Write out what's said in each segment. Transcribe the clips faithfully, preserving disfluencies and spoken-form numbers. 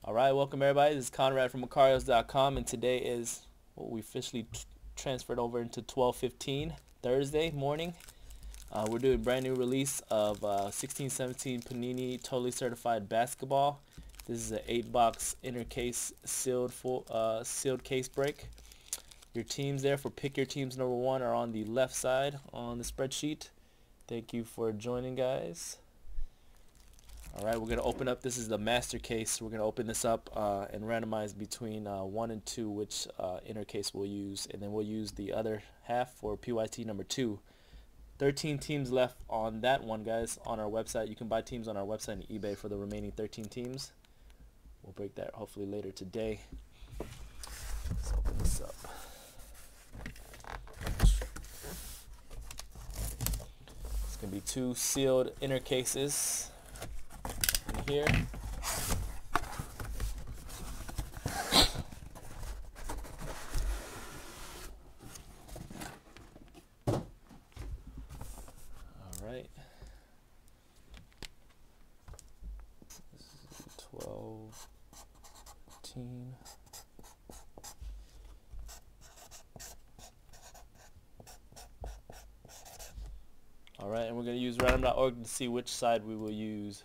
All right, welcome everybody. This is Conrad from Macarios dot com, and today is what we officially t transferred over into twelve fifteen Thursday morning. Uh, we're doing a brand new release of uh, sixteen seventeen Panini Totally Certified Basketball. This is an eight box inner case sealed full uh, sealed case break. Your teams there for pick your teams number one are on the left side on the spreadsheet. Thank you for joining, guys. All right, we're going to open up, this is the master case. We're going to open this up uh, and randomize between uh, one and two which uh, inner case we'll use, and then we'll use the other half for P Y T number two. thirteen teams left on that one, guys, on our website. You can buy teams on our website and eBay for the remaining thirteen teams. We'll break that hopefully later today. Let's open this up. It's going to be two sealed inner cases in here. Alright. This is twelve, fifteen. Alright, and we're going to use random dot org to see which side we will use.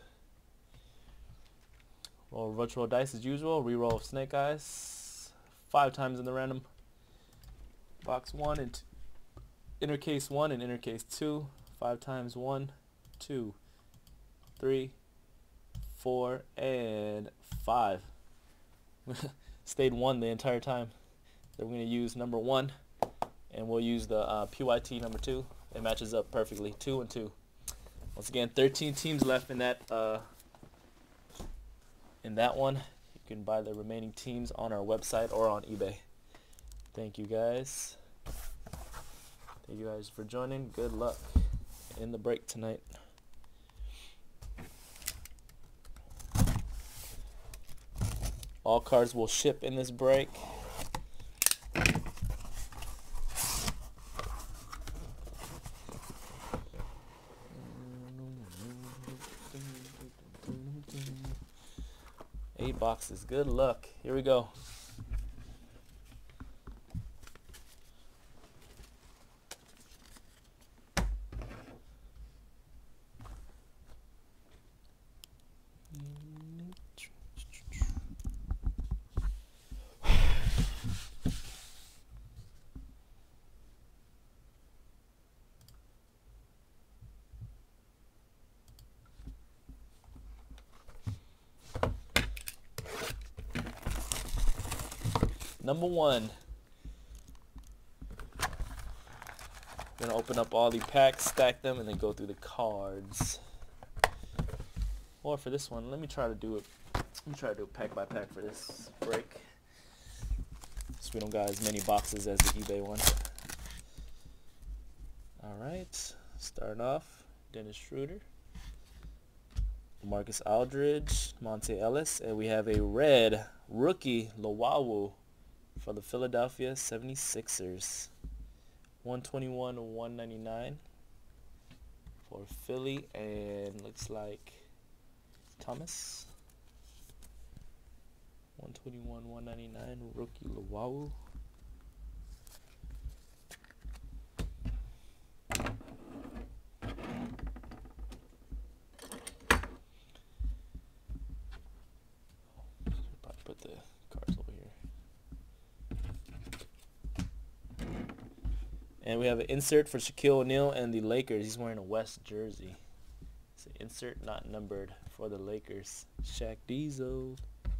Roll virtual dice as usual. Reroll snake eyes. Five times in the random. Box one and two. Inner case one and inner case two. Five times one, two, three, four, and five. Stayed one the entire time. So we're going to use number one, and we'll use the uh, P Y T number two. It matches up perfectly. Two and two. Once again, thirteen teams left in that uh, in that one. You can buy the remaining teams on our website or on eBay. Thank you, guys. Thank you guys for joining. Good luck in the break tonight. All cards will ship in this break. Eight boxes. Good luck. Here we go. Number one. I'm going to open up all the packs, stack them, and then go through the cards. Or for this one, let me try to do it. Let me try to do it pack by pack for this break, so we don't got as many boxes as the eBay one. Alright, starting off, Dennis Schroeder, Marcus Aldridge, Monte Ellis, and we have a red rookie Luwawu for the Philadelphia seventy-sixers. one twenty-one to one ninety-nine for Philly, and looks like Thomas. one twenty-one one ninety-nine rookie Luwawu. Probably put the cards over here. And we have an insert for Shaquille O'Neal and the Lakers. He's wearing a West jersey. It's an insert not numbered for the Lakers. Shaq Diesel.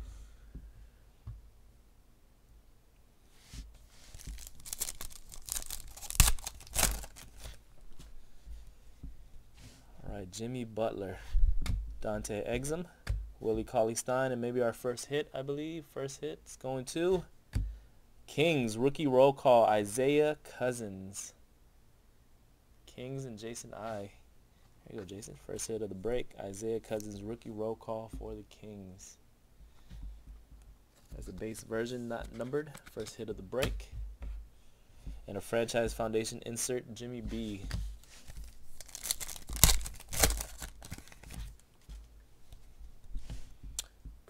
Alright, Jimmy Butler, Dante Exum, Willie Cauley-Stein, and maybe our first hit, I believe. First hit is going to Kings, rookie roll call, Isaiah Cousins. Kings and Jason I. Here you go, Jason. First hit of the break. Isaiah Cousins, rookie roll call for the Kings. That's the base version, not numbered. First hit of the break. And a franchise foundation insert, Jimmy B.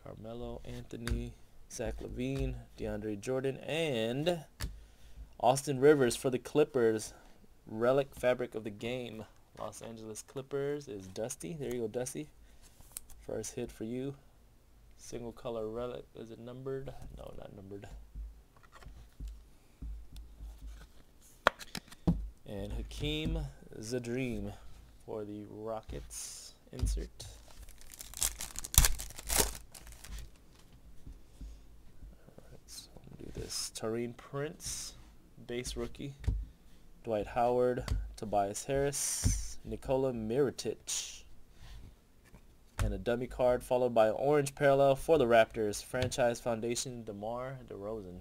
Carmelo Anthony, Zach LaVine, DeAndre Jordan, and Austin Rivers for the Clippers. Relic fabric of the game. Los Angeles Clippers is Dusty. There you go, Dusty. First hit for you. Single color relic. Is it numbered? No, not numbered. And Hakeem Zadream for the Rockets. Insert. Alright, so I'm going to do this. Taurean Prince, base rookie. Dwight Howard, Tobias Harris, Nikola Mirotic. And a dummy card followed by an orange parallel for the Raptors. Franchise Foundation, DeMar DeRozan.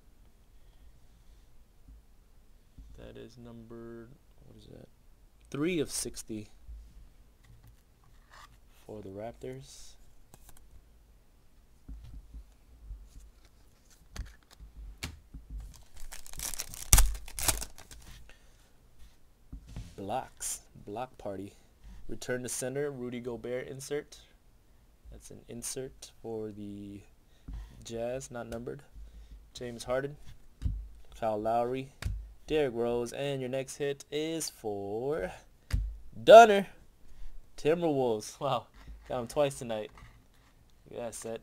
That is numbered, what is that? three of sixty for the Raptors. Blocks. Block party. Return to center. Rudy Gobert insert. That's an insert for the Jazz, not numbered. James Harden. Kyle Lowry. Derrick Rose. And your next hit is for Dunner. Timberwolves. Wow. Got him twice tonight. Look at that set.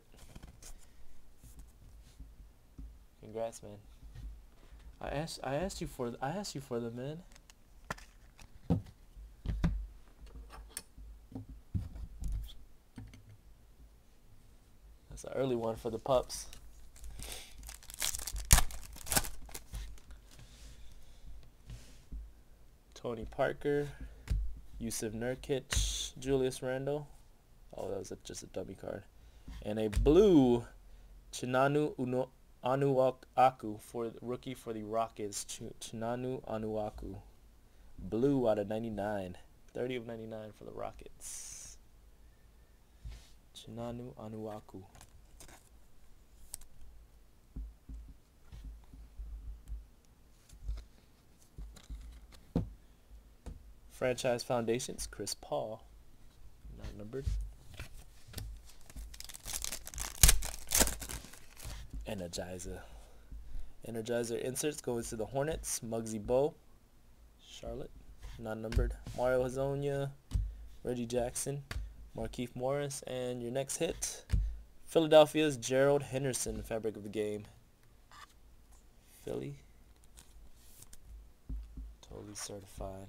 Congrats, man. I asked I asked you for I asked you for them, man. That's an early one for the pups. Tony Parker, Yusuf Nurkic, Julius Randle. Oh, that was a, just a dummy card. And a blue Chinanu Uno, Anuaku for the rookie for the Rockets. Ch Chinanu Anuaku. Blue out of ninety-nine. thirty of ninety-nine for the Rockets. Chinanu Anuaku. Franchise Foundations, Chris Paul. Not numbered. Energizer. Energizer inserts goes to the Hornets. Muggsy Bowe. Charlotte. Not numbered. Mario Hezonja. Reggie Jackson. Markieff Morris. And your next hit. Philadelphia's Gerald Henderson. Fabric of the game. Philly. Totally certified.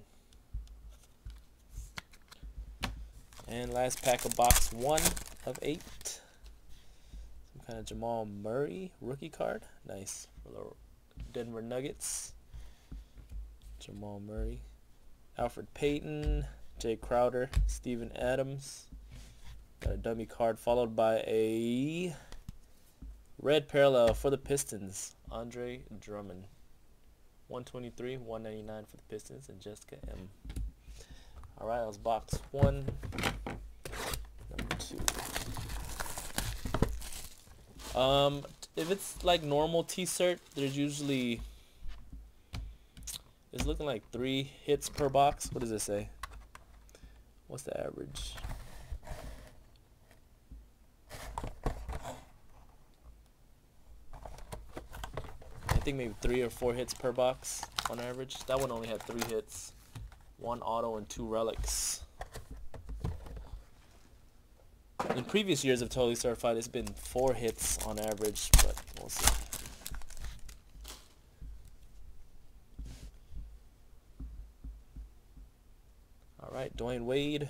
And last pack of box one of eight. Some kind of Jamal Murray rookie card. Nice. For the Denver Nuggets. Jamal Murray. Alfred Payton. Jay Crowder. Steven Adams. Got a dummy card followed by a red parallel for the Pistons. Andre Drummond. one twenty-three, one ninety-nine for the Pistons and Jessica M. Alright, that was box one. Number two. Um, if it's like normal T-cert, there's usually, it's looking like three hits per box. What does it say? What's the average? I think maybe three or four hits per box on average. That one only had three hits. One auto and two relics. In previous years of Totally Certified, it's been four hits on average, but we'll see. Alright, Dwayne Wade.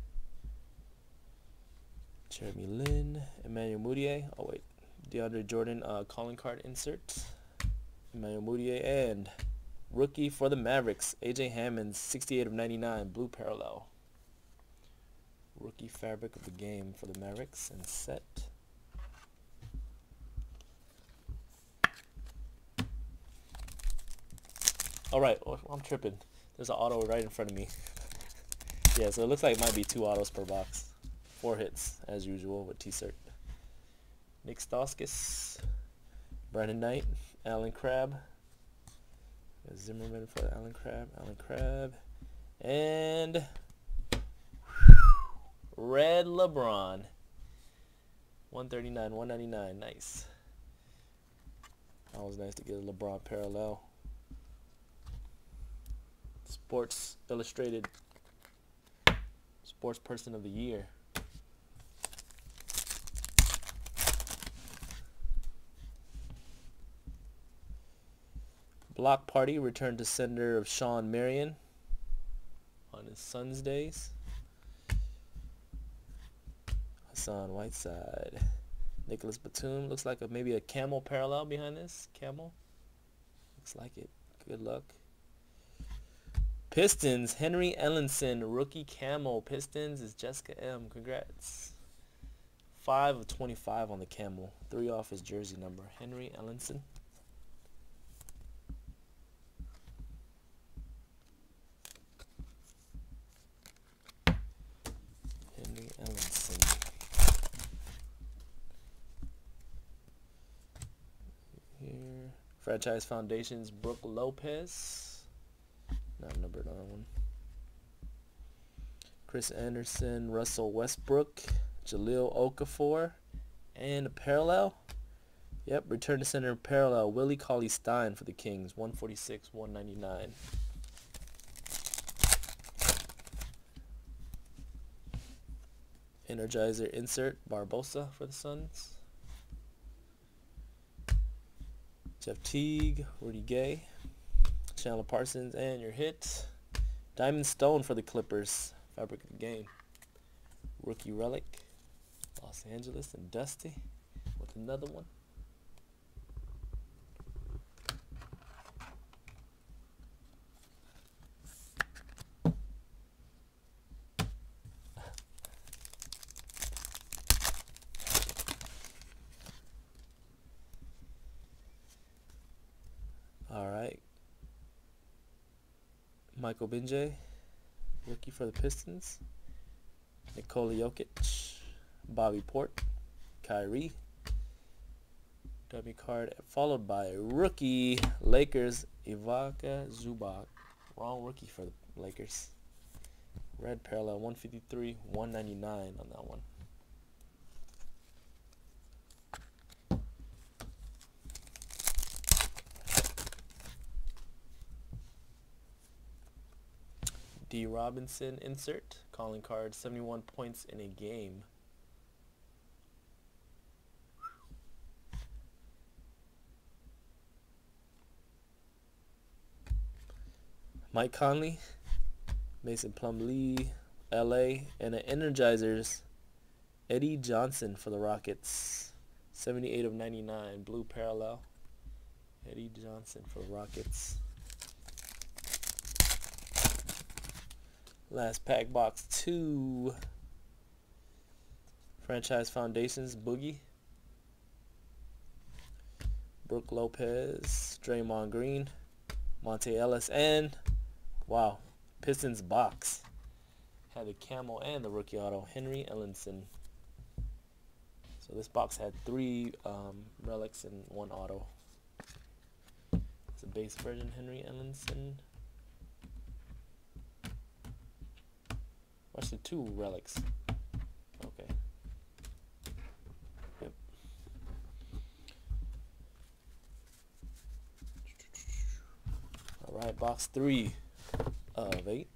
Jeremy Lin. Emmanuel Mudiay. Oh wait. DeAndre Jordan uh, calling card insert. Emmanuel Mudiay and rookie for the Mavericks, A J Hammond, sixty-eight of ninety-nine, blue parallel. Rookie fabric of the game for the Mavericks and set. Alright, oh, I'm tripping. There's an auto right in front of me. Yeah, so it looks like it might be two autos per box. Four hits, as usual, with T-cert. Nick Stauskas, Brandon Knight, Alan Crabb. Zimmerman for Alan Crabb, Alan Crabb, and Red LeBron. one thirty-nine, one ninety-nine. Nice. That was nice to get a LeBron parallel. Sports Illustrated Sports Person of the Year. Block Party returned to sender of Sean Marion on his son's days. Hassan Whiteside. Nicholas Batum. Looks like a, maybe a camel parallel behind this. Camel. Looks like it. Good luck. Pistons. Henry Ellenson. Rookie camel. Pistons is Jessica M. Congrats. five of twenty-five on the camel. three off his jersey number. Henry Ellenson. Henry Ellenson. Here. Franchise Foundations, Brooke Lopez. Not numbered on one. Chris Anderson, Russell Westbrook, Jahlil Okafor, and a parallel. Yep, return to center parallel. Willie Cauley-Stein for the Kings, one forty-six, one ninety-nine. Energizer insert, Barbosa for the Suns. Jeff Teague, Rudy Gay, Chandler Parsons, and your hit. Diamond Stone for the Clippers, fabric of the game. Rookie relic, Los Angeles, and Dusty with another one. All right. Michael Binjay, rookie for the Pistons. Nikola Jokic, Bobby Port, Kyrie. W card followed by rookie Lakers, Ivica Zubac. Wrong rookie for the Lakers. Red parallel, one fifty-three, one ninety-nine on that one. D. Robinson insert. Calling card, seventy-one points in a game. Mike Conley, Mason Plumlee, L A, and an Energizers, Eddie Johnson for the Rockets. seventy-eight of ninety-nine, blue parallel. Eddie Johnson for the Rockets. Last pack, box two. Franchise Foundations, Boogie, Brooke Lopez, Draymond Green, Monte Ellis, and wow, Pistons box. Had the camel and the rookie auto, Henry Ellenson. So this box had three um, relics and one auto. It's a base version, Henry Ellenson. Actually, two relics. Okay. Yep. All right, box three of eight.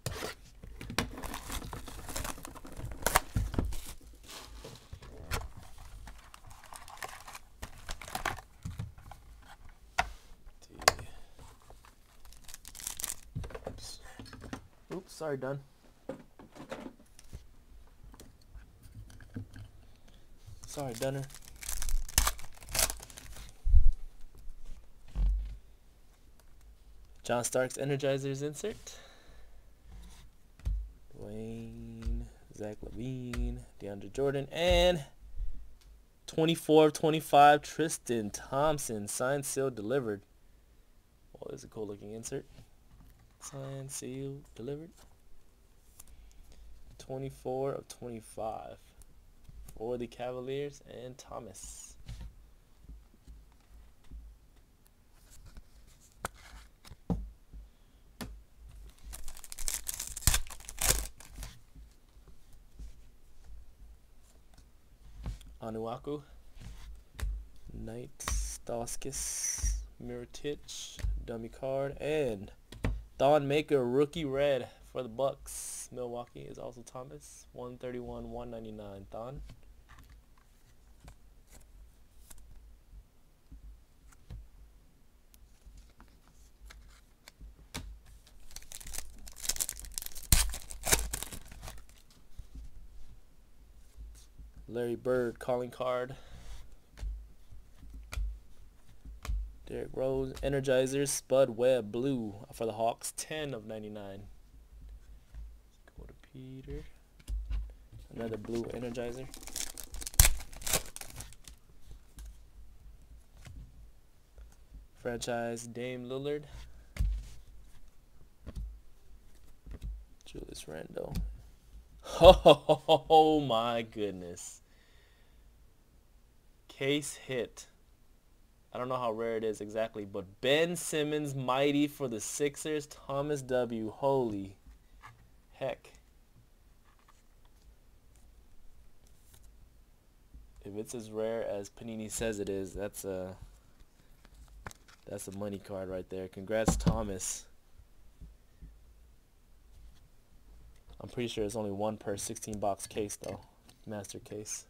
Oops. Oops, sorry, done. Sorry, Dunner. John Starks Energizers insert. Dwayne, Zach LaVine, DeAndre Jordan, and twenty-four of twenty-five, Tristan Thompson. Signed, sealed, delivered. Well, this is a cool looking insert. Signed, sealed, delivered. twenty-four of twenty-five. For the Cavaliers and Thomas. Anuaku, Knight, Stoskis, Mirotic, dummy card, and Thon Maker rookie red for the Bucks. Milwaukee is also Thomas. one thirty-one, one ninety-nine. Thon. Larry Bird calling card. Derrick Rose, Energizers, Spud Webb, blue for the Hawks, ten of ninety-nine. Go to Peter. Another blue Energizer. Franchise, Dame Lillard. Julius Randle. Oh my goodness. Case hit. I don't know how rare it is exactly, but Ben Simmons, mighty for the Sixers. Thomas W. Holy heck. If it's as rare as Panini says it is, that's a that's a money card right there. Congrats, Thomas. I'm pretty sure it's only one per sixteen box case though. Master case.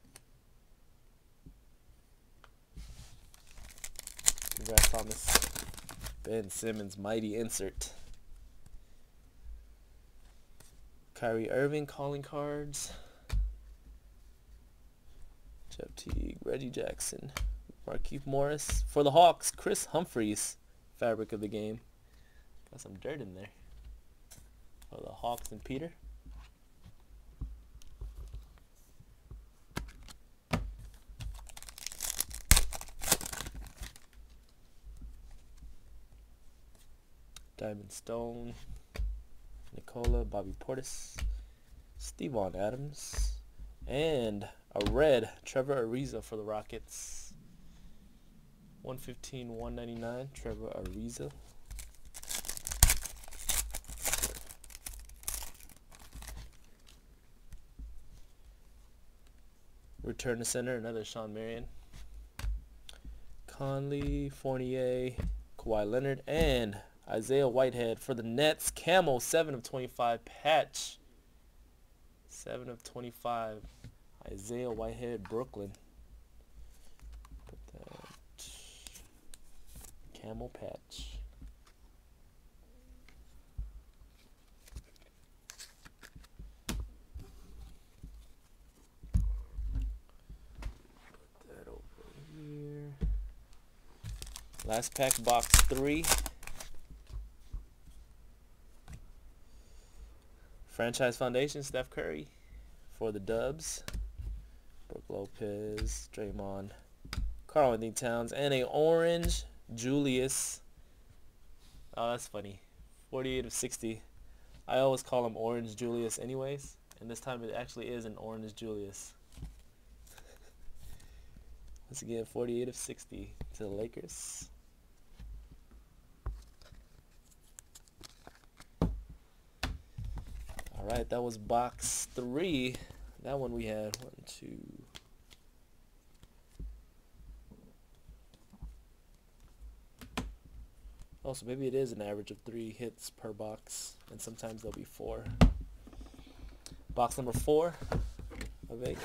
Congrats, Thomas. Ben Simmons, mighty insert. Kyrie Irving calling cards. Jeff Teague, Reggie Jackson, Markieff Morris. For the Hawks, Chris Humphries, fabric of the game. Got some dirt in there. For the Hawks and Peter. Diamond Stone, Nicola, Bobby Portis, Steven Adams, and a red Trevor Ariza for the Rockets. one fifteen, one ninety-nine, Trevor Ariza. Return to center, another Sean Marion. Conley, Fournier, Kawhi Leonard, and Isaiah Whitehead for the Nets. Camo, seven of twenty-five. Patch, seven of twenty-five. Isaiah Whitehead, Brooklyn. Put that Camo patch. Put that over here. Last pack, box three. Franchise Foundation, Steph Curry for the Dubs. Brook Lopez, Draymond, Karl-Anthony Towns, and a orange Julius. Oh, that's funny. forty-eight of sixty. I always call him Orange Julius anyways, and this time it actually is an Orange Julius. Once again, forty-eight of sixty to the Lakers. Alright, that was box three. That one we had one, two. Oh, so maybe it is an average of three hits per box, and sometimes there'll be four. Box number four of eight.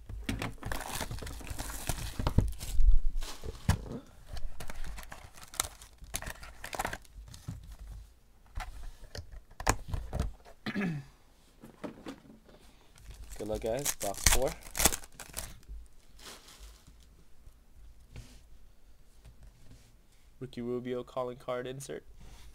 Good luck, guys. Box four. Ricky Rubio calling card insert.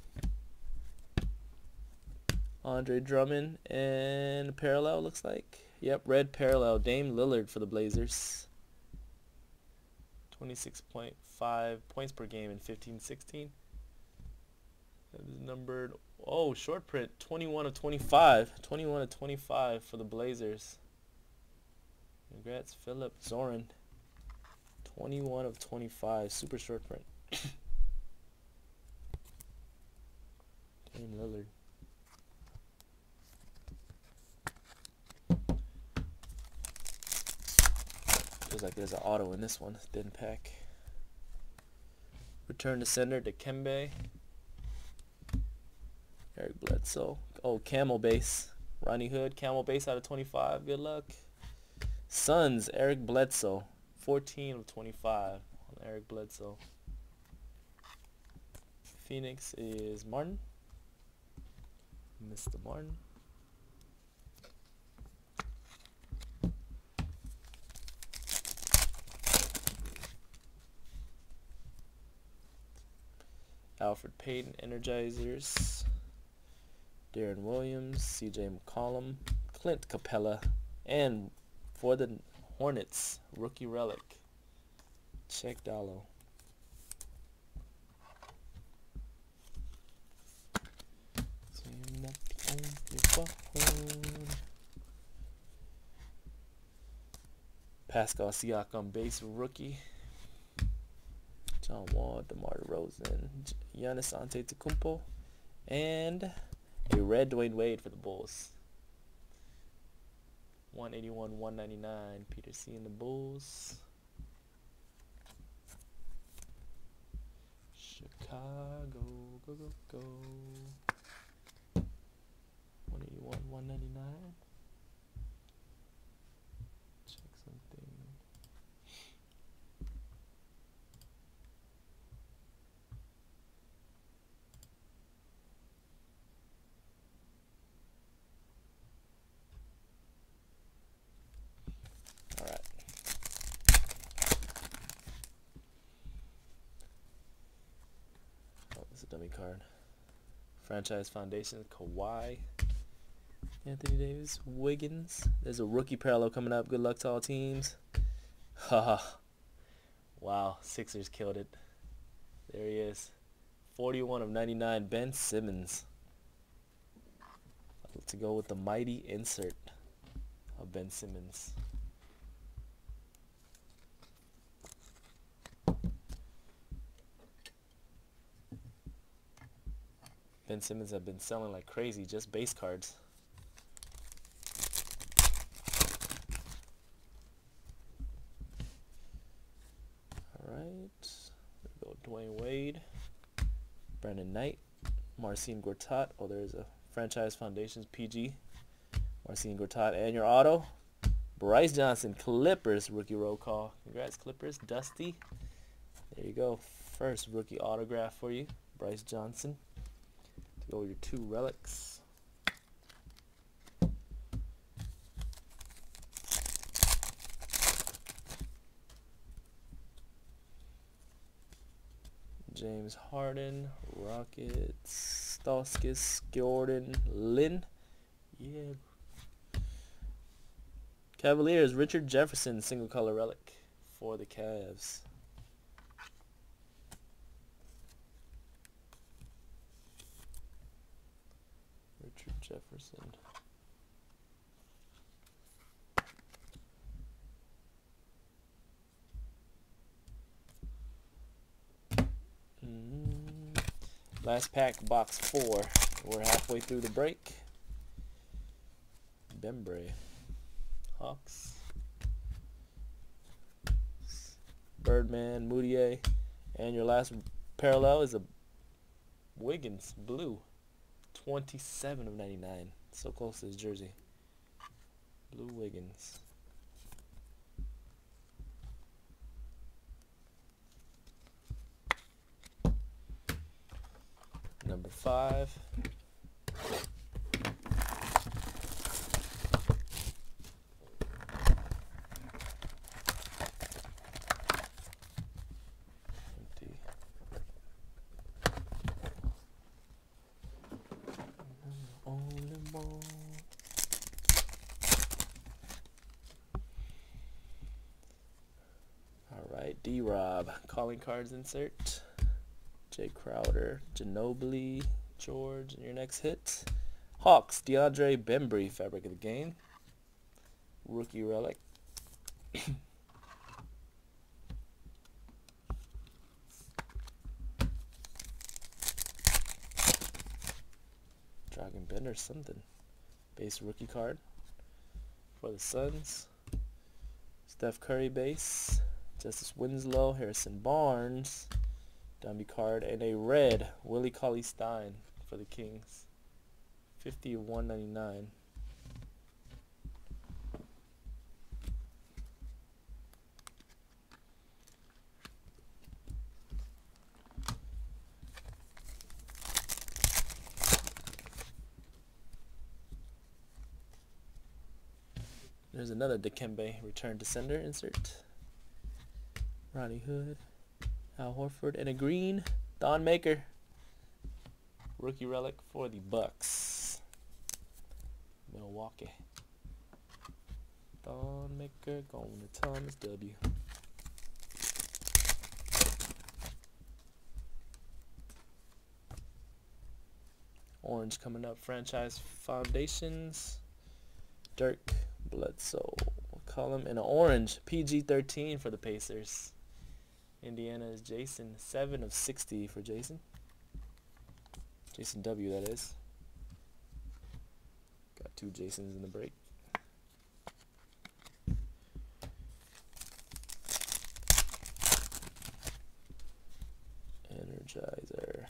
Andre Drummond and parallel looks like. Yep, red parallel. Dame Lillard for the Blazers. twenty-six point five points per game in fifteen sixteen. That is numbered. Oh, short print. twenty-one of twenty-five. twenty-one of twenty-five for the Blazers. Congrats, Philip Zoran. twenty-one of twenty-five. Super short print. Dame Lillard. Feels like there's an auto in this one. Didn't pack. Return to sender to Kembe. Eric Bledsoe. Oh, camel base. Ronnie Hood, camel base out of twenty-five. Good luck. Suns, Eric Bledsoe. fourteen of twenty-five on Eric Bledsoe. Phoenix is Martin. Mister Martin. Alfred Payton, Energizers. Darren Williams, C J McCollum, Clint Capella, and for the Hornets, rookie relic, Check Dallo. Pascal Siakam, base rookie. John Wall, DeMar DeRozan, Giannis Antetokounmpo, and a red Dwayne Wade for the Bulls. one eighty-one, one ninety-nine. Peter C. and the Bulls. Chicago, go, go, go. one eighty-one, one ninety-nine. Check something. Alright. Oh, this is a dummy card. Franchise Foundation, Kawhi. Anthony Davis, Wiggins. There's a rookie parallel coming up. Good luck to all teams. Haha. Wow, Sixers killed it. There he is. forty-one of ninety-nine, Ben Simmons. To go with the mighty insert of Ben Simmons. Ben Simmons have been selling like crazy, just base cards. Alright. There we go. Dwayne Wade. Brandon Knight. Marcin Gortat. Oh, there's a Franchise Foundations P G. Marcin Gortat. And your auto. Bryce Johnson. Clippers rookie roll call. Congrats, Clippers. Dusty. There you go. First rookie autograph for you. Bryce Johnson. To go with your two relics. James Harden, Rockets, Stauskas, Jordan, Lynn. Yeah. Cavaliers, Richard Jefferson, single color relic for the Cavs. Richard Jefferson. Last pack, box four. We're halfway through the break. Bembre. Hawks. Birdman, Moutier. And your last parallel is a Wiggins, blue. twenty-seven of ninety-nine. So close to his jersey. Blue Wiggins. Number five. Empty. Only ball. All right, D-Rob. Calling cards insert. Jay Crowder, Ginobili, George, and your next hit. Hawks, DeAndre Bembry, fabric of the game. Rookie relic. Dragon Bender, something. Base rookie card for the Suns. Steph Curry base. Justice Winslow, Harrison Barnes, dummy card, and a red Willie Cauley-Stein for the Kings. fifty of one ninety-nine. There's another Dikembe return to sender insert. Ronnie Hood, Al Horford, and a green Don Maker rookie relic for the Bucks. Milwaukee. Don Maker going to Thomas W. Orange coming up, franchise foundations. Dirk, Bledsoe, McCollum, and an orange P G thirteen for the Pacers. Indiana is Jason, seven of sixty for Jason. Jason W, that is. Got two Jasons in the break. Energizer.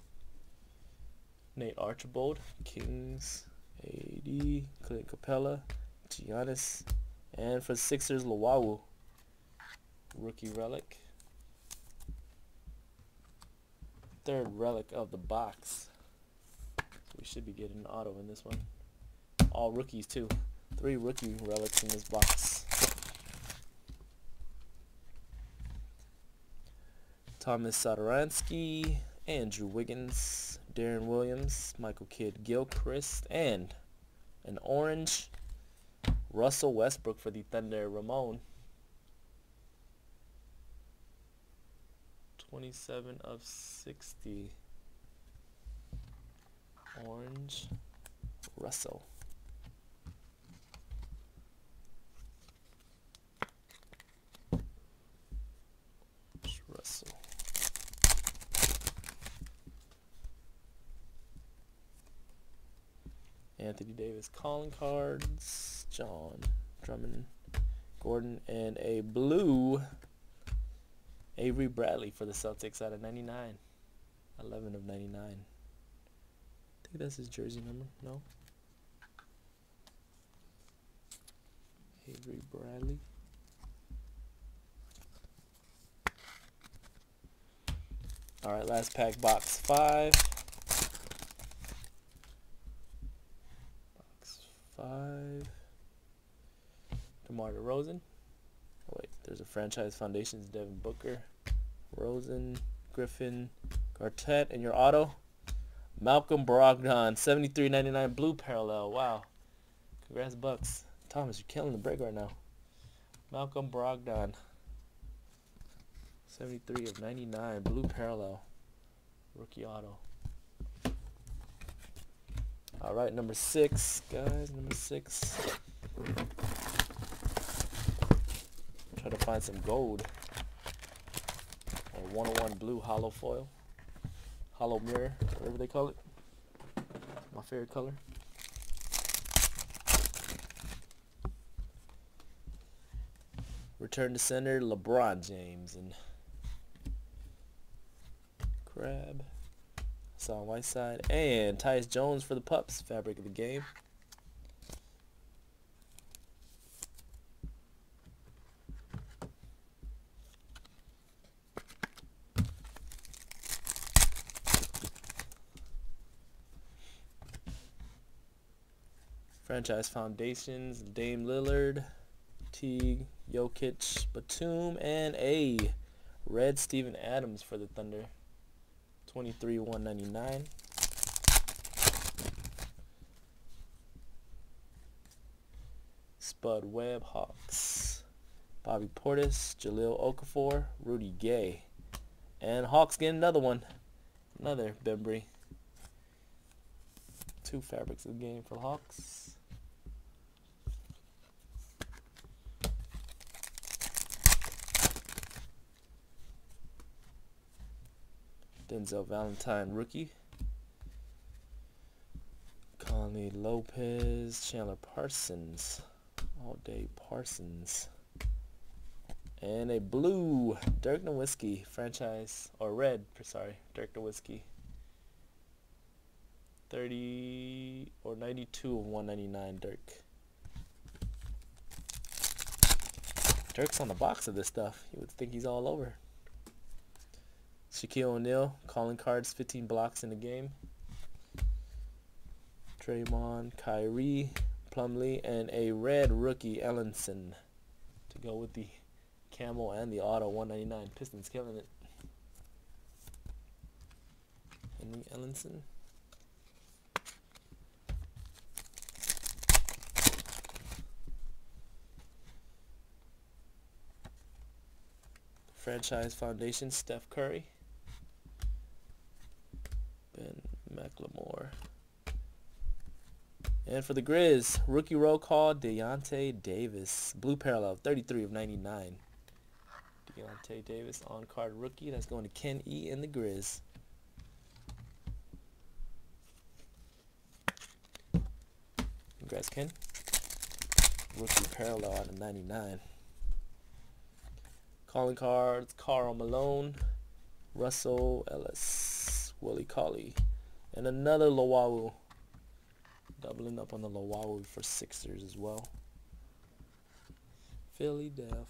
Nate Archibald, Kings, A D, Clint Capella, Giannis, and for Sixers, Luwawu, rookie relic. Third relic of the box. So we should be getting an auto in this one. All rookies too. Three rookie relics in this box. Thomas Satoransky, Andrew Wiggins, Darren Williams, Michael Kidd Gilchrist, and an orange Russell Westbrook for the Thunder, Ramon. twenty-seven of sixty. Orange Russell. Russell. Anthony Davis calling cards. John Drummond, Gordon, and a blue Avery Bradley for the Celtics out of ninety-nine. eleven of ninety-nine. I think that's his jersey number. No? Avery Bradley. Alright, last pack, box five. Box five. DeMar DeRozan. Oh, wait, there's a franchise foundations. Devin Booker, Rosen, Griffin, Quartet, and your auto, Malcolm Brogdon, seventy-three ninety-nine blue parallel. Wow, congrats Bucks. Thomas, you're killing the break right now. Malcolm Brogdon, seventy-three of ninety-nine blue parallel, rookie auto. All right, number six, guys. Number six. Try to find some gold or one oh one blue hollow foil, hollow mirror, whatever they call it. My favorite color. Return to sender, LeBron James and Crab, Hassan Whiteside, and Tyus Jones for the Pups. Fabric of the game. Franchise foundations, Dame Lillard, Teague, Jokic, Batum, and a red Steven Adams for the Thunder. twenty-three one ninety-nine. Spud Webb, Hawks, Bobby Portis, Jahlil Okafor, Rudy Gay, and Hawks get another one. Another Bembry. Two fabrics of the game for Hawks. Denzel Valentine rookie. Conley Lopez, Chandler Parsons, all day Parsons, And a blue Dirk Nowitzki franchise, or red, sorry, Dirk Nowitzki. thirty or ninety-two of one ninety-nine Dirk. Dirk's on the box of this stuff. You would think he's all over. Shaquille O'Neal, calling cards, fifteen blocks in the game. Draymond, Kyrie, Plumlee, and a red rookie, Ellenson, to go with the camo and the auto one ninety-nine. Pistons killing it. Henry Ellenson. Franchise Foundation, Steph Curry. Ben McLemore. And for the Grizz, rookie roll call, Deontay Davis. Blue parallel, thirty-three of ninety-nine. Deontay Davis on card rookie. That's going to Ken E and the Grizz. Congrats, Ken. Rookie parallel out of ninety-nine. Calling cards, Karl Malone, Russell Ellis, Willie Cauley, and another Lowawu. Doubling up on the Lowawu for Sixers as well. Philadelphia.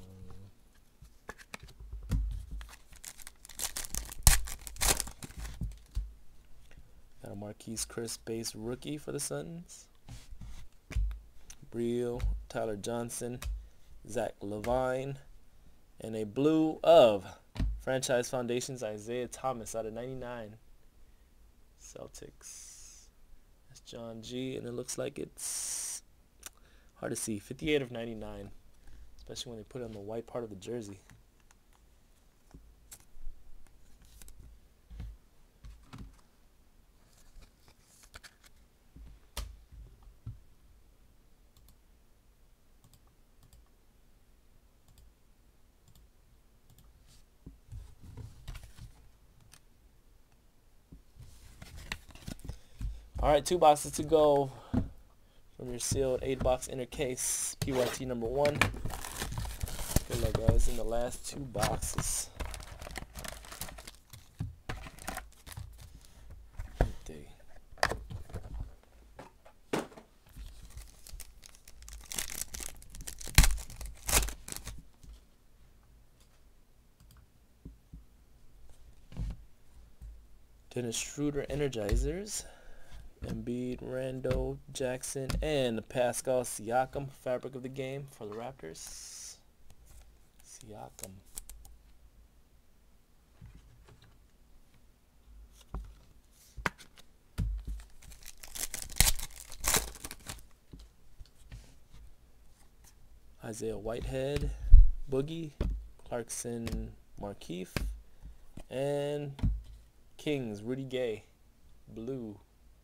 Got a Marquise Chris base rookie for the Suns. Brielle, Tyler Johnson, Zach LaVine, and a blue of Franchise Foundations, Isaiah Thomas out of ninety-nine. Celtics. That's John G, and it looks like it's hard to see. fifty-eight of ninety-nine, especially when they put it on the white part of the jersey. All right, two boxes to go from your sealed eight box inner case, P Y T number one. Good luck, guys, in the last two boxes. Empty. Dennis Schroeder Energizers. Embiid, Randall, Jackson, and Pascal Siakam, fabric of the game for the Raptors. Siakam. Isaiah Whitehead, Boogie, Clarkson, Markieff, and Kings, Rudy Gay, blue.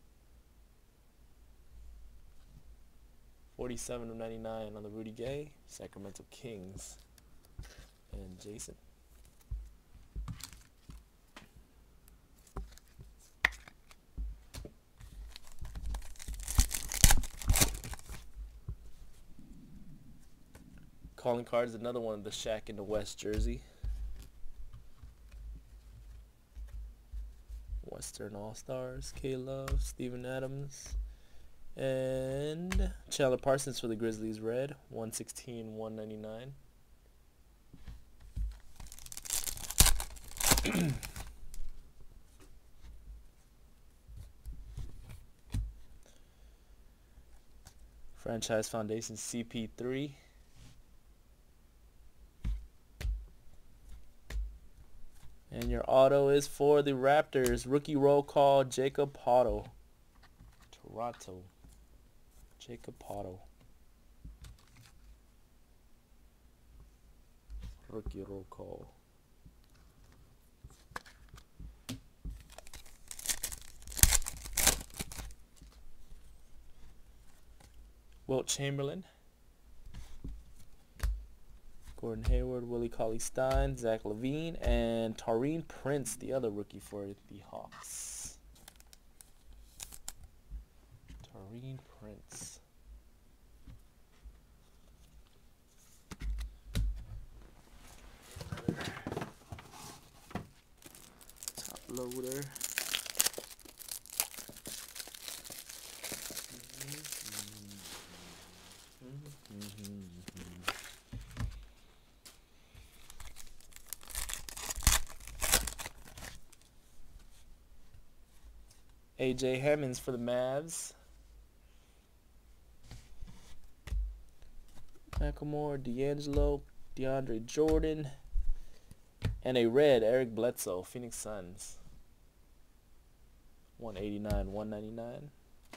forty-seven of ninety-nine on the Rudy Gay, Sacramento Kings, and Jason. Calling cards, another one of the Shaq in the West jersey. Western All-Stars, K-Love, Steven Adams. And Chandler Parsons for the Grizzlies, red, one sixteen, one ninety-nine. Franchise Foundation, C P three. And your auto is for the Raptors, rookie roll call, Jacob Potto. Toronto. Jacob Potto. Rookie roll call. Wilt Chamberlain. Gordon Hayward, Willie Cauley-Stein, Zach LaVine, and Taurean Prince, the other rookie for the Hawks. Taurean Prince. loader. A J Hammonds for the Mavs. Macklemore, D'Angelo, DeAndre Jordan, and a red Eric Bledsoe, Phoenix Suns. one eighty-nine, one ninety-nine.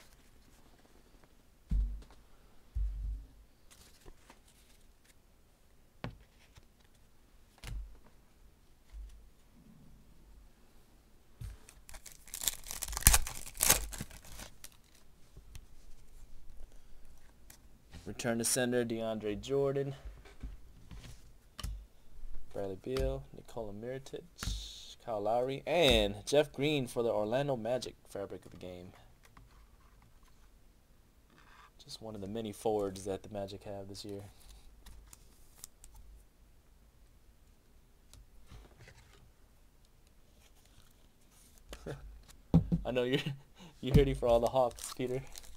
Return to sender, DeAndre Jordan, Bradley Beal, Nikola Mirotic, Kyle Lowry, and Jeff Green for the Orlando Magic, fabric of the game. Just one of the many forwards that the Magic have this year. I know you're you're ready for all the Hawks, Peter.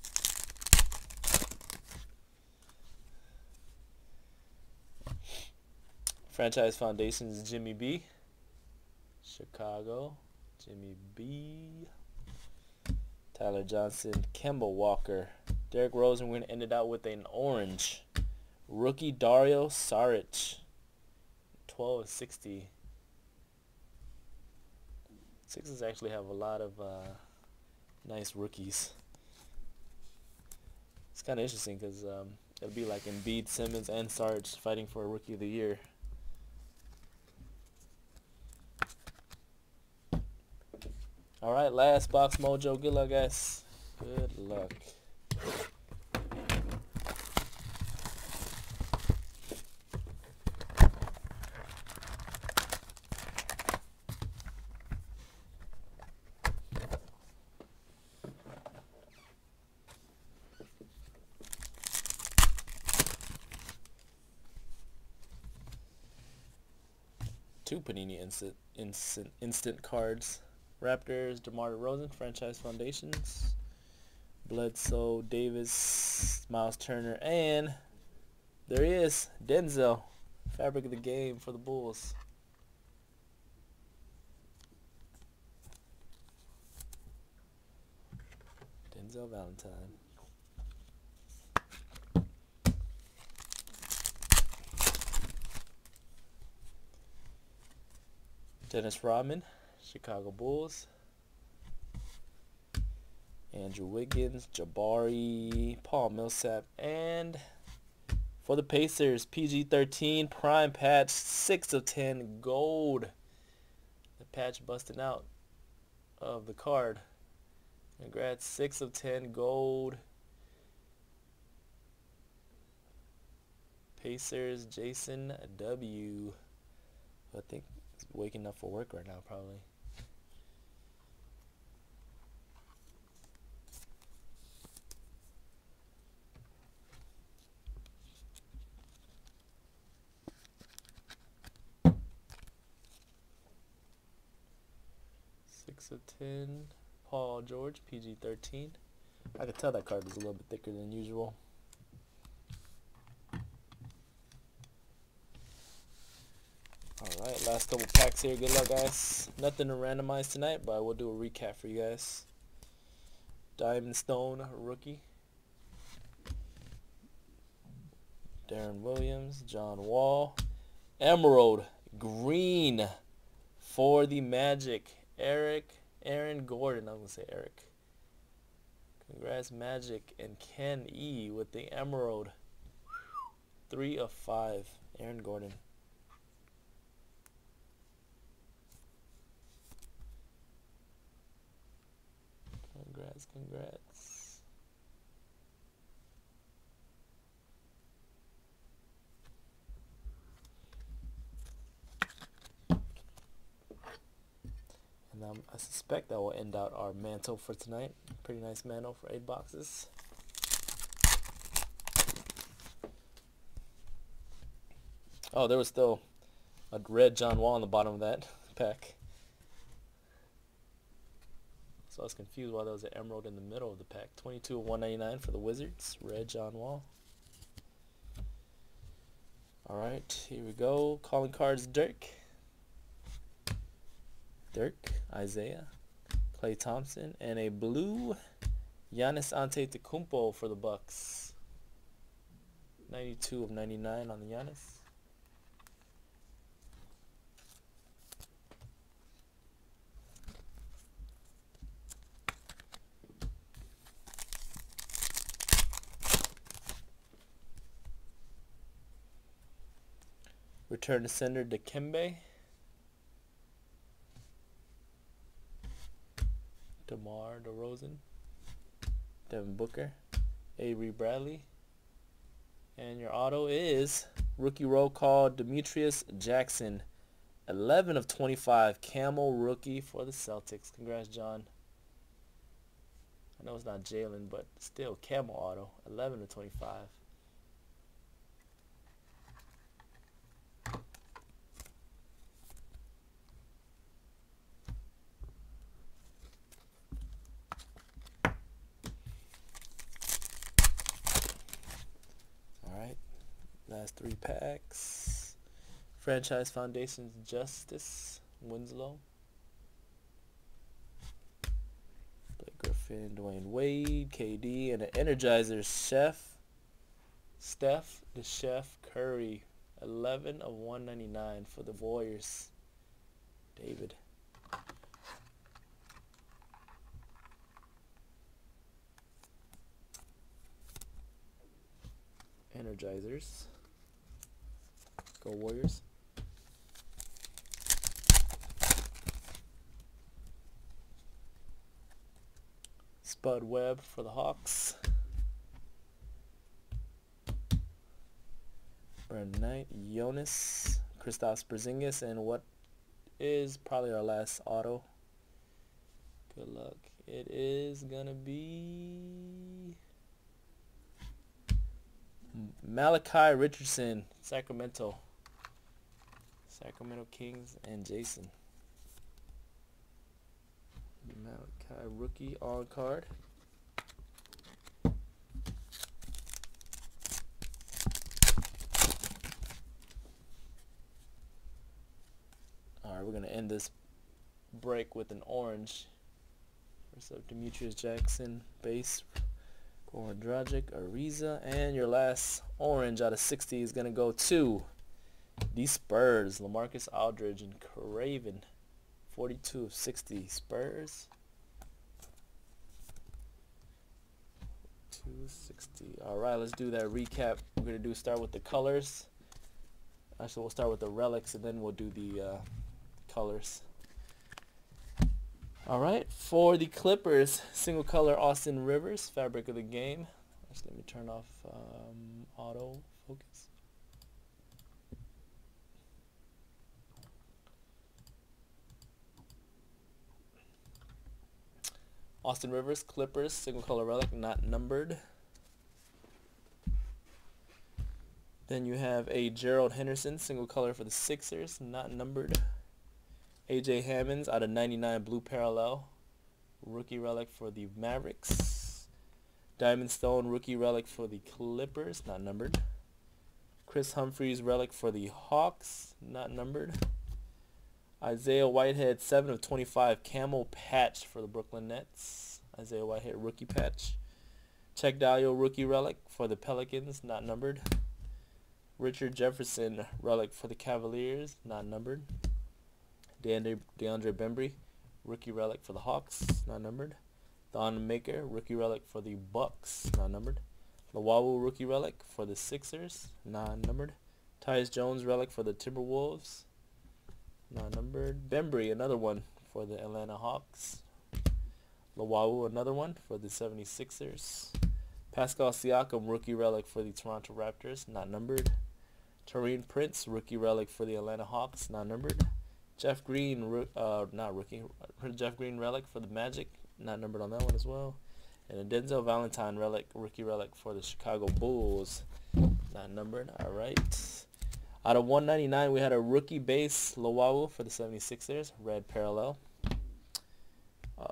Franchise Foundations, Jimmy B. Chicago, Jimmy B. Tyler Johnson, Kemba Walker. Derrick Rose, and we're going to end it out with an orange. Rookie Dario Saric. twelve of sixty. Sixers actually have a lot of uh, nice rookies. It's kind of interesting because um, it'll be like Embiid, Simmons, and Saric fighting for a Rookie of the Year. Alright, last box mojo. Good luck, guys. Good luck. Two Panini instant, instant, instant cards. Raptors, DeMar DeRozan, Franchise Foundations, Bledsoe, Davis, Miles Turner, and there he is, Denzel, fabric of the game for the Bulls. Denzel Valentine. Dennis Rodman, Chicago Bulls. Andrew Wiggins, Jabari, Paul Millsap, and for the Pacers, P G thirteen Prime Patch, six of ten gold. The patch busting out of the card. Congrats, six of ten gold. Pacers, Jason W. I think he's waking up for work right now, probably. six of ten, Paul George, P G thirteen. I could tell that card was a little bit thicker than usual. Alright, last couple packs here. Good luck, guys. Nothing to randomize tonight, but I will do a recap for you guys. Diamond Stone, rookie. Darren Williams, John Wall. Emerald, green for the Magic. Eric, Aaron Gordon. I'm going to say Eric. Congrats, Magic. And Ken E with the Emerald. Three of five. Aaron Gordon. Congrats, congrats. And um, I suspect that will end out our mantle for tonight. Pretty nice mantle for eight boxes. Oh, there was still a red John Wall on the bottom of that pack. So I was confused why there was an emerald in the middle of the pack. twenty-two of one ninety-nine for the Wizards. Red John Wall. Alright, here we go. Calling cards, Dirk. Dirk, Isaiah, Klay Thompson, and a blue Giannis Antetokounmpo for the Bucks. ninety-two of ninety-nine on the Giannis. Return to sender Dikembe. DeMar DeRozan. Devin Booker. Avery Bradley. And your auto is rookie roll call Demetrius Jackson. eleven of twenty-five. Camel rookie for the Celtics. Congrats, John. I know it's not Jalen, but still Camel auto. eleven of twenty-five. Last three packs. Franchise Foundations Justice Winslow. Blake Griffin, Dwayne Wade, K D, and an Energizer Chef. Steph the Chef Curry. eleven of one ninety-nine for the Warriors. David. Energizers. Go Warriors. Spud Webb for the Hawks. Brandon Knight, Jonas, Kristaps Porzingis, and what is probably our last auto. Good luck. It is gonna be Malachi Richardson, Sacramento. Sacramento Kings and Jason. Malachi rookie on card. Alright, we're going to end this break with an orange. First up, Demetrius Jackson, base. Goran Dragic, Ariza, and your last orange out of sixty is going to go to the Spurs. LaMarcus Aldridge and Craven. forty-two of sixty. Spurs. two sixty. Alright, let's do that recap. We're going to do start with the colors. Actually, we'll start with the relics and then we'll do the uh, colors. Alright, for the Clippers, single color Austin Rivers, fabric of the game. Actually, let me turn off um, auto focus. Austin Rivers, Clippers, single color relic, not numbered. Then you have a Gerald Henderson, single color for the Sixers, not numbered. A J Hammonds out of ninety-nine blue parallel, rookie relic for the Mavericks. Diamond Stone rookie relic for the Clippers, not numbered. Chris Humphries relic for the Hawks, not numbered. Isaiah Whitehead seven of twenty-five camel patch for the Brooklyn Nets. Isaiah Whitehead rookie patch. Check Dalio rookie relic for the Pelicans, not numbered. Richard Jefferson relic for the Cavaliers, not numbered. DeAndre, DeAndre Bembry, rookie relic for the Hawks, not numbered. Thon Maker, rookie relic for the Bucks, not numbered. Lawawu, rookie relic for the Sixers, not numbered. Tyus Jones, relic for the Timberwolves, not numbered. Bembry, another one for the Atlanta Hawks. Lawawu, another one for the seventy-sixers. Pascal Siakam, rookie relic for the Toronto Raptors, not numbered. Taurean Prince, rookie relic for the Atlanta Hawks, not numbered. Jeff Green, uh, not rookie, Jeff Green relic for the Magic, not numbered on that one as well. And a Denzel Valentine relic, rookie relic for the Chicago Bulls, not numbered. All right. Out of one ninety-nine, we had a rookie base Lawawu for the seventy-sixers, red parallel. Uh,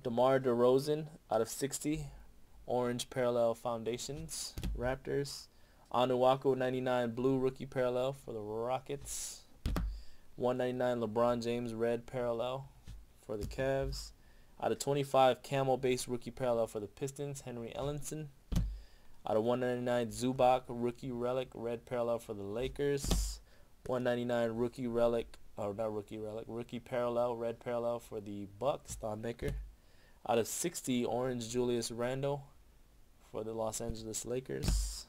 DeMar DeRozan out of sixty. Orange parallel foundations. Raptors. Anuaku ninety-nine blue rookie parallel for the Rockets. one ninety-nine LeBron James red parallel for the Cavs. Out of twenty-five camel base rookie parallel for the Pistons, Henry Ellenson. Out of one ninety-nine Zubac rookie relic red parallel for the Lakers. one ninety-nine rookie relic, or not rookie relic, rookie parallel red parallel for the Bucks, Thon Maker. Out of sixty orange Julius Randle for the Los Angeles Lakers.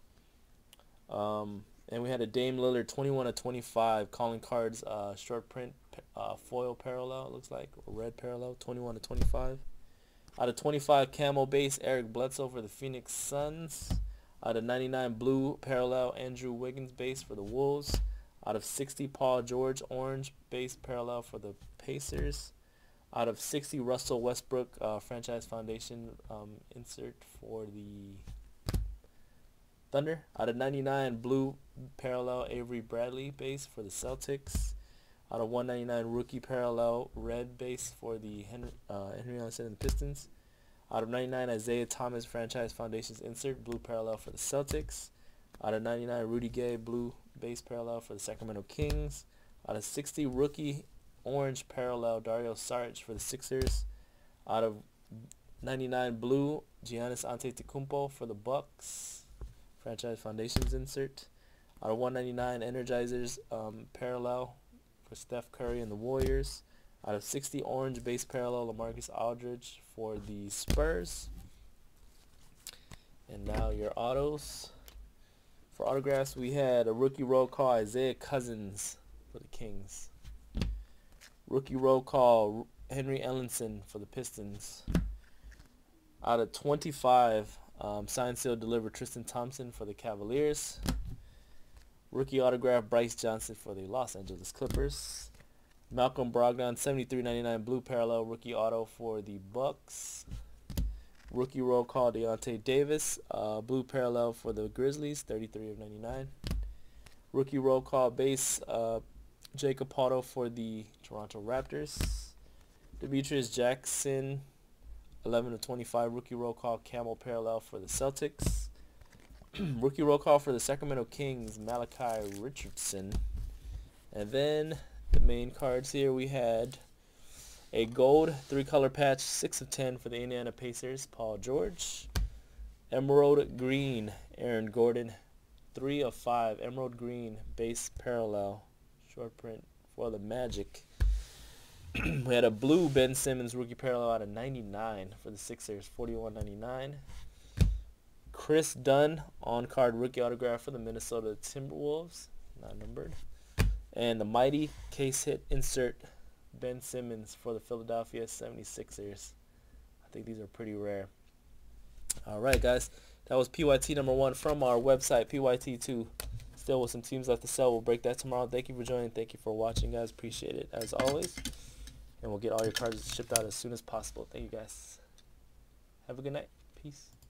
Um, and we had a Dame Lillard twenty-one of twenty-five calling cards uh, short print uh, foil parallel, it looks like, or red parallel, twenty-one of twenty-five. Out of twenty-five camo base Eric Bledsoe for the Phoenix Suns. Out of ninety-nine blue parallel Andrew Wiggins base for the Wolves. Out of sixty Paul George orange base parallel for the Pacers. Out of sixty Russell Westbrook uh, franchise foundation um, insert for the Thunder. Out of ninety-nine blue parallel Avery Bradley base for the Celtics. Out of one ninety-nine rookie parallel red base for the Henry, uh, Henry Ellenson and the Pistons. Out of ninety-nine Isaiah Thomas franchise foundations insert blue parallel for the Celtics. Out of ninety-nine Rudy Gay blue base parallel for the Sacramento Kings. Out of sixty rookie orange parallel Dario Saric for the Sixers. Out of ninety-nine blue Giannis Antetokounmpo for the Bucks franchise foundations insert. Out of one ninety-nine Energizers um, parallel for Steph Curry and the Warriors. Out of sixty orange base parallel LaMarcus Aldridge for the Spurs. And now your autos. For autographs, we had a rookie roll call Isaiah Cousins for the Kings. Rookie roll call Henry Ellenson for the Pistons. Out of twenty-five, um, signed, sealed, delivered Tristan Thompson for the Cavaliers. Rookie autograph Bryce Johnson for the Los Angeles Clippers. Malcolm Brogdon seventy-three ninety-nine blue parallel rookie auto for the Bucks. Rookie roll call Deontay Davis uh, blue parallel for the Grizzlies, thirty-three of ninety-nine. Rookie roll call base uh, Jacob Poto for the Toronto Raptors. Demetrius Jackson eleven of twenty-five rookie roll call camel parallel for the Celtics. Rookie roll call for the Sacramento Kings Malachi Richardson. And then the main cards here, we had a gold three color patch six of ten for the Indiana Pacers Paul George. Emerald green Aaron Gordon three of five emerald green base parallel short print for the Magic. We had a blue Ben Simmons rookie parallel out of ninety-nine for the Sixers, forty-one ninety-nine. Chris Dunn on card rookie autograph for the Minnesota Timberwolves, not numbered. And the mighty case hit insert Ben Simmons for the Philadelphia seventy-sixers. I think these are pretty rare. Alright guys, that was P Y T number one from our website, P Y T two. Still with some teams left to sell. We'll break that tomorrow. Thank you for joining. Thank you for watching, guys. Appreciate it as always. And we'll get all your cards shipped out as soon as possible. Thank you guys. Have a good night. Peace.